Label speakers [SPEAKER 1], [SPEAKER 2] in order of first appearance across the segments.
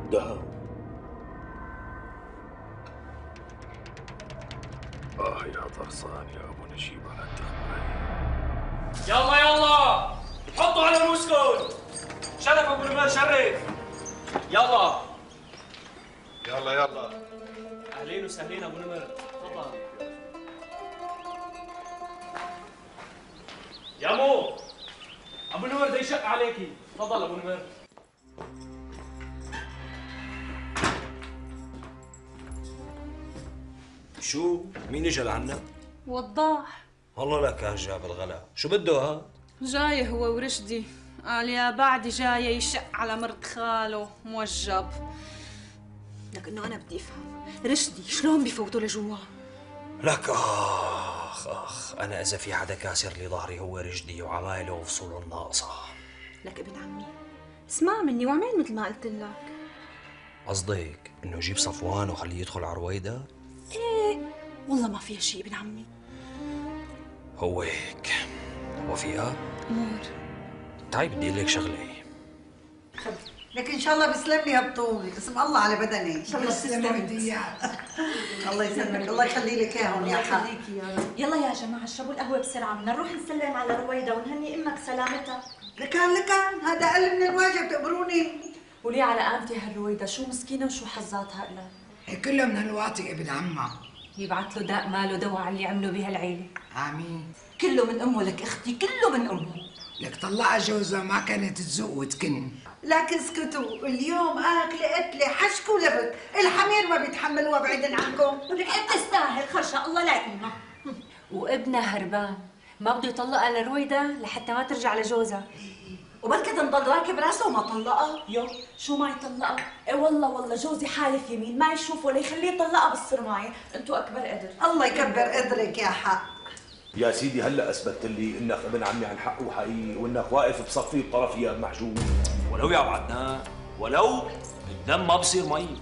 [SPEAKER 1] دهب. يا ضرسان يا ابو نجيب على التخماي.
[SPEAKER 2] يلا يلا حطوا على رؤوسكم. شرف ابو نمر شرف. يلا
[SPEAKER 1] يلا يلا.
[SPEAKER 2] اهلين وسهلين ابو نمر، تفضل. يا مو ابو نمر بده يشق عليكي، تفضل ابو نمر.
[SPEAKER 3] شو؟ مين اجى لعنا؟
[SPEAKER 4] وضاح.
[SPEAKER 3] والله لك جاب الغلا، شو بده هاد؟
[SPEAKER 4] جاي هو ورشدي، قال يا بعدي جاي يشق على مرت خاله موجب. لكنه انا بدي افهم رشدي شلون بفوتوا لجوا؟
[SPEAKER 3] لك اخ انا اذا في حدا كاسر لي ظهري هو رشدي وعمايله وفصوله الناقصه.
[SPEAKER 4] لك ابن عمي اسمع مني واعمل مثل ما قلت لك.
[SPEAKER 3] قصدك انه جيب صفوان وخليه يدخل على رويدا؟
[SPEAKER 4] ايه والله ما فيها شيء ابن عمي.
[SPEAKER 3] هو هيك وفيها؟
[SPEAKER 4] امور.
[SPEAKER 3] تعي بدي اقول لك شغله.
[SPEAKER 5] لك ان شاء الله بيسلم لي هالطول، اسم الله على بدني. ان شاء الله تسلم الله يسلمك، الله يخلي لك اياهم يا حق.
[SPEAKER 6] يلا يا جماعه اشربوا القهوه بسرعه، بدنا نروح نسلم على رويدا ونهني امك سلامتها.
[SPEAKER 5] لكان هذا اقل من الواجب تقبروني.
[SPEAKER 6] ولي على قامتي هالرويدا، شو مسكينه وشو حظاتها إلها.
[SPEAKER 5] هي كلها من هالواطي ابن عمها.
[SPEAKER 6] يبعث له داء ماله دواء على اللي عملوا بهالعيله.
[SPEAKER 5] امين.
[SPEAKER 6] كله من امه لك اختي، كله من امه.
[SPEAKER 5] لك طلعها جوزها ما كانت تزوق وتكن. لك اسكتوا، اليوم اكله قتله حشك ولبك، الحمير ما بيتحملوها بعيدا عنكم.
[SPEAKER 6] ولك انت تستاهل خرشة الله لا يقيمها. وابنها هربان، ما بده يطلقها لرويدا لحتى ما ترجع لجوزها. وبلكي تنضل راكب راسه وما طلقها. يو شو ما يطلقها؟ ايه والله جوزي حالف يمين ما يشوف ولا يخليه يطلقها بالصرمايه، انتوا اكبر قدر.
[SPEAKER 5] الله يكبر قدرك يا حق.
[SPEAKER 1] يا سيدي هلا اثبتت لي انك ابن عمي عن حق وحقيقي وانك واقف بصفي بطرفي يا محجوب.
[SPEAKER 3] ولو يا ابو عدنان ولو الدم ما بصير مي.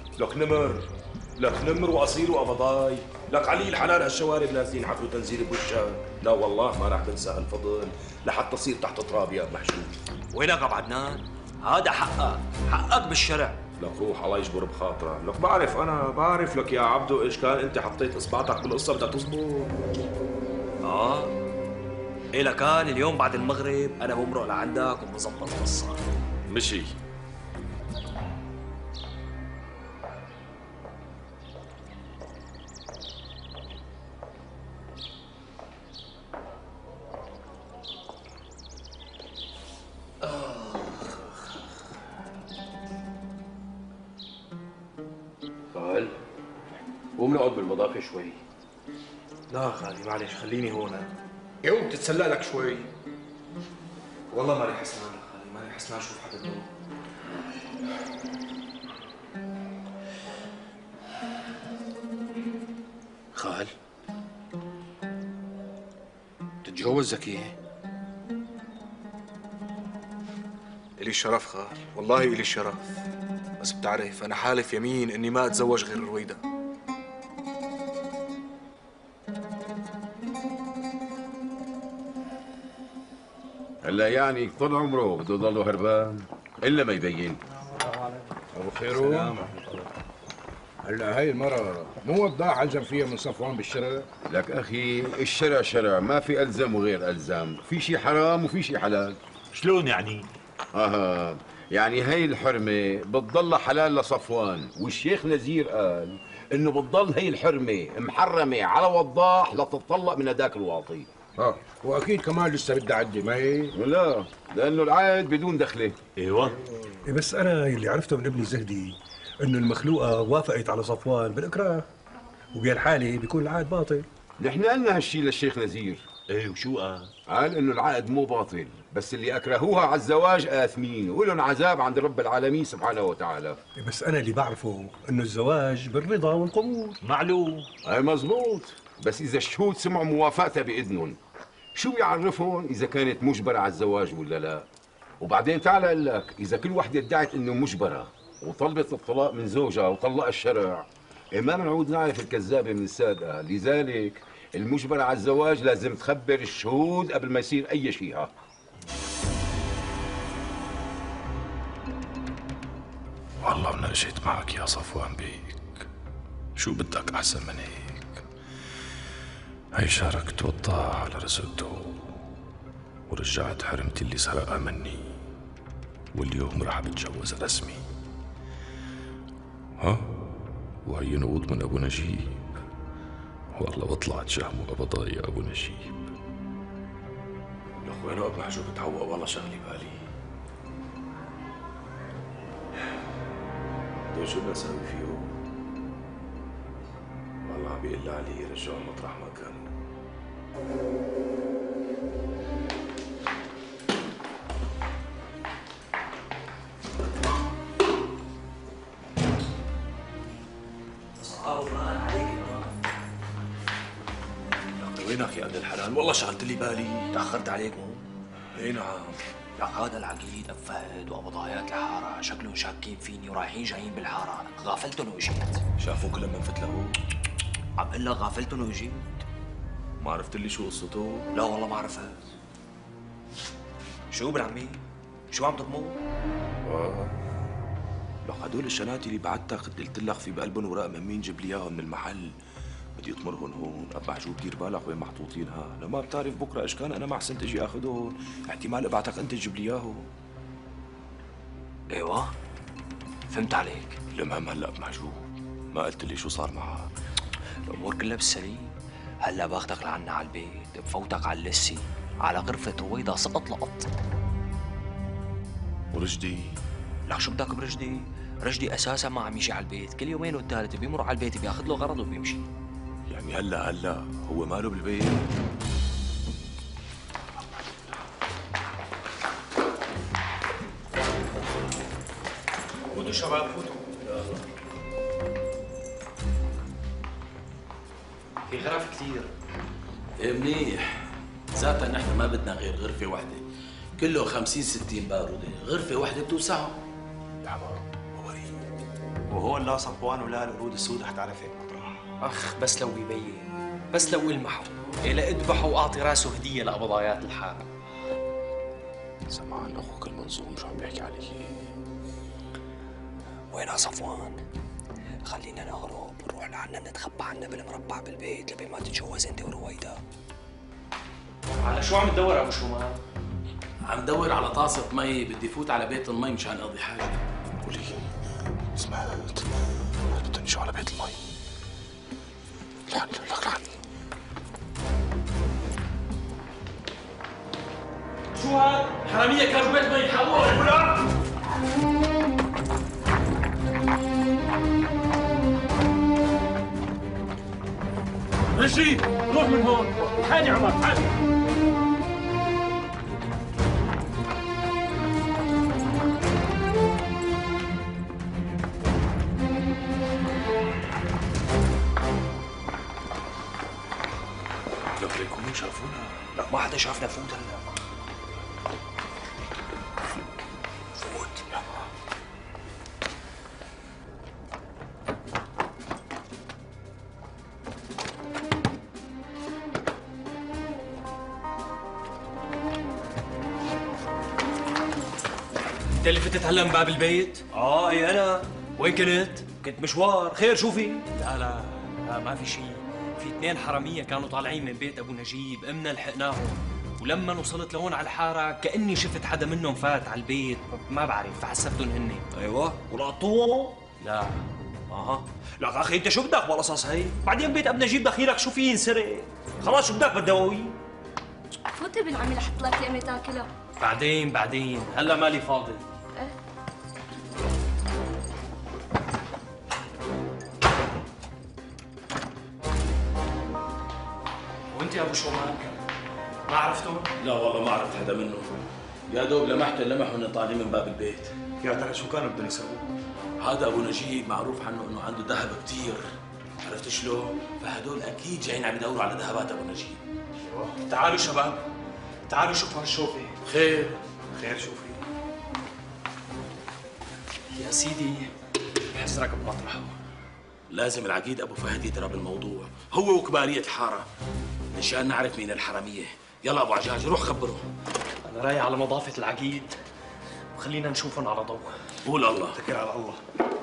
[SPEAKER 1] لك نمر واصيل وابضاي، لك علي الحلال هالشوارب نازلين حفل تنزيل بوشك. لا والله ما راح تنسى هالفضل لحتى تصير تحت تراب يا محجوب.
[SPEAKER 3] وينك يا ابو عدنان؟ هذا حقك بالشرع.
[SPEAKER 1] لك روح الله يجبر بخاطرك. لك بعرف لك يا عبدو ايش كان انت حطيت اصبعتك بالقصه بدها تزبط.
[SPEAKER 3] إيه لكان اليوم بعد المغرب انا بمرق لعندك وبظبط القصه.
[SPEAKER 1] مشي.
[SPEAKER 7] خال قوم نقعد بالمضافة شوي.
[SPEAKER 8] لا خالي معلش خليني هون.
[SPEAKER 7] يوم تتسلى لك شوي.
[SPEAKER 8] والله ماني حسنان يا خالي، ماني حسنان اشوف حدا دوم.
[SPEAKER 7] خال تتجوز زكية؟
[SPEAKER 8] إلي الشرف خال، والله إلي الشرف، بس بتعرف أنا حالف يمين إني ما أتزوج غير رويدا.
[SPEAKER 9] هلا يعني طول عمره بده يضله هربان الا ما يبين.
[SPEAKER 10] ابو خيرون هلا هاي المرة مو وضاح علزم فيها من صفوان بالشرع؟
[SPEAKER 9] لك اخي الشرع شرع، ما في الزم وغير الزام، في شيء حرام وفي شيء حلال.
[SPEAKER 11] شلون يعني؟
[SPEAKER 9] يعني هاي الحرمة بتضل حلال لصفوان، والشيخ نزير قال انه بتضل هي الحرمة محرمة على وضاح لتتطلق من هداك الواطي.
[SPEAKER 10] واكيد كمان لسه بدها عدة ما هي؟
[SPEAKER 9] لا لانه العقد بدون دخله.
[SPEAKER 11] ايوه
[SPEAKER 10] بس انا اللي عرفته من ابني زهدي انه المخلوقة وافقت على صفوان بالاكراه، وبهالحالة بيكون العقد باطل.
[SPEAKER 9] نحن قلنا هالشيء للشيخ نزير.
[SPEAKER 11] ايه وشو قال؟
[SPEAKER 9] قال انه العقد مو باطل، بس اللي اكرهوها على الزواج آثمين ولهم عذاب عند رب العالمين سبحانه وتعالى.
[SPEAKER 10] بس انا اللي بعرفه انه الزواج بالرضا والقبول.
[SPEAKER 11] معلوم.
[SPEAKER 9] اي مزبوط، بس اذا الشهود سمعوا موافقتها باذنهم شو بيعرفهم اذا كانت مجبره على الزواج ولا لا؟ وبعدين تعال اقول لك، اذا كل وحده ادعت انه مجبره وطلبت الطلاق من زوجها وطلق الشرع، ما بنعود نعرف الكذابه من الصادقه، لذلك المجبره على الزواج لازم تخبر الشهود قبل ما يصير اي شيء.
[SPEAKER 1] والله انا اجيت معك يا صفوان بيك، شو بدك احسن من هيك؟ هي شاركت والطاعة على رزقته ورجعت حرمتي اللي سرقها مني، واليوم راح بتجوز رسمي. ها؟ وهي نقود من ابو نجيب، والله وطلعت شهم وقبضاء يا ابو نجيب. لك وينه ابو محجوب بتعوق والله شغلي بالي. بدو شو بدنا نسوي فيه؟ والله عم بيقول علي رجعوا مطرح ما كانوا. وينك يا ابن الحلال؟ والله شغلت لي بالي.
[SPEAKER 3] تأخرت عليك مو؟
[SPEAKER 1] اي نعم.
[SPEAKER 3] لك هذا العقيد ابو فهد وقبضايات الحارة شكلهم شاكين فيني ورايحين جايين بالحارة، غافلتن وجيت.
[SPEAKER 1] شافوك لما انفت له؟
[SPEAKER 3] عم قل لك غافلتن وجيت.
[SPEAKER 1] ما عرفت لي شو قصته؟
[SPEAKER 3] لا والله ما عرفت. شو ابن عمي؟ شو عم تطمو؟
[SPEAKER 1] لك هدول الشناتي اللي بعتك قلت لك في بقلبن ورق من مين جيب لي اياهم من المحل، بدي اطمرهم هون. ابا محجوب دير بالك وين محطوطين ها، لما بتعرف بكره ايش كان انا ما حسنت اجي اخذهم، احتمال ابعتك انت تجيب لي اياهم.
[SPEAKER 3] ايوه فهمت عليك.
[SPEAKER 1] المهم هلا ابو محجوب ما قلت لي شو صار معك؟
[SPEAKER 3] الامور كلها بالسليم. هلا باخدك لعنا على البيت، بفوتك على اللسي على غرفة رويدة سقط لقط.
[SPEAKER 1] ورشدي؟
[SPEAKER 3] لك شو بدك برشدي؟ رشدي اساسا ما عم يجي على البيت، كل يومين والثالث بيمر على البيت بياخذ له غرض وبيمشي.
[SPEAKER 1] يعني هلا هو ماله بالبيت؟
[SPEAKER 2] فوتوا شباب فوتوا. في غرف كثير.
[SPEAKER 12] ايه منيح، ذاتها نحن ما بدنا غير غرفة واحدة، كله 50-60 بارودة، غرفة واحدة بتوسعهم.
[SPEAKER 1] يا حمار
[SPEAKER 2] وهون لا صفوان ولا القرود السود رح تعرفك مطرح.
[SPEAKER 3] اخ بس لو يبين، بس لو يلمحوا، إلا اذبحوا واعطي راسه هدية لقبضايات الحارة.
[SPEAKER 1] سمعان اخوك المنظوم شو عم بيحكي عليك؟
[SPEAKER 3] وينها صفوان؟ خلينا نهرب ونروح لعنا نتخبى عنا بالمربع بالبيت لبين ما تتجوز انت ورويدا.
[SPEAKER 2] على شو عم تدور ابو شومان؟
[SPEAKER 12] عم دور على طاسة مي، بدي فوت على بيت المي مشان اقضي حاجة.
[SPEAKER 1] قولي سمعت بدهم يجوا على بيت المي. لك لعني.
[SPEAKER 2] شو هاد؟ حرامية كانوا بيت مي حقول ولا؟ ماشي روح من هون. حالي عمر حالي.
[SPEAKER 1] لك ليكونوا شافونا.
[SPEAKER 3] لك ما حدا شافنا، فوت هلا. فوت.
[SPEAKER 2] انت اللي فتت هلا من باب البيت؟
[SPEAKER 3] اي انا.
[SPEAKER 2] وين كنت؟
[SPEAKER 3] كنت مشوار، خير شو في؟
[SPEAKER 2] لا ما في شيء، في 2 حرامية كانوا طالعين من بيت ابو نجيب، امنا لحقناهم، ولما وصلت لهون على الحارة كأني شفت حدا منهم فات على البيت، ما بعرف فحسبتهم هن.
[SPEAKER 3] ايوه ولقطوهم؟
[SPEAKER 2] لا.
[SPEAKER 3] اها. لك اخي انت شو بدك بالقصص هي؟ بعدين بيت ابو نجيب دخيلك شو في ينسرق؟ خلاص شو بدك بالدواوين؟
[SPEAKER 13] فوت ابن عمي لحط لك لقمة تاكلها.
[SPEAKER 2] بعدين هلا مالي فاضي. وانت يا ابو شومان ما عرفتهم؟
[SPEAKER 12] لا والله ما عرفت حدا منهم، يا دوب لمحوا طالعين من باب البيت.
[SPEAKER 2] يا ترى شو كانوا بدهم يسووا؟
[SPEAKER 12] هذا ابو نجيب معروف عنه انه عنده ذهب كثير، عرفت شلون؟ فهدول اكيد جايين عم يدوروا على ذهبات ابو نجيب.
[SPEAKER 2] تعالوا شباب، تعالوا شوفوا هالشوفة.
[SPEAKER 12] خير
[SPEAKER 2] شو في؟ يا سيدي بحزرك بمطرحه.
[SPEAKER 12] لازم العقيد ابو فهد يدرى بالموضوع، هو وكبارية الحارة، مشان نعرف مين الحرامية. يلا ابو عجاج روح خبره.
[SPEAKER 2] انا رايح على مضافة العقيد خلينا نشوفهم على ضوء.
[SPEAKER 12] قول الله.
[SPEAKER 10] اتكل على الله.